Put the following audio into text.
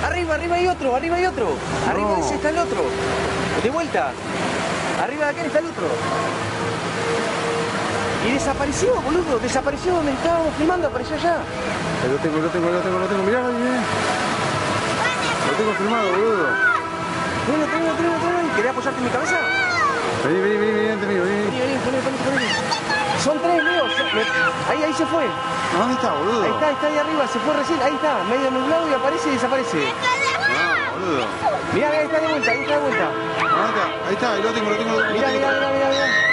Arriba hay otro, arriba hay otro. Arriba de ese está el otro. De vuelta. Arriba de aquel está el otro. Y desapareció, boludo. Desapareció donde estábamos filmando, apareció allá. Lo tengo. Mirá, mirá. Lo tengo filmado, boludo. Tengo. ¿Querés apoyarte en mi cabeza? Vení, ante mío, vení. Vení. Son tres, Leo. Ahí se fue. ¿Dónde está, boludo? Ahí está ahí arriba, se fue recién. Ahí está, medio nublado y aparece y desaparece. No, boludo. Mirá, ahí está de vuelta, ¿Dónde está? Ahí está, ahí lo tengo. Mirá.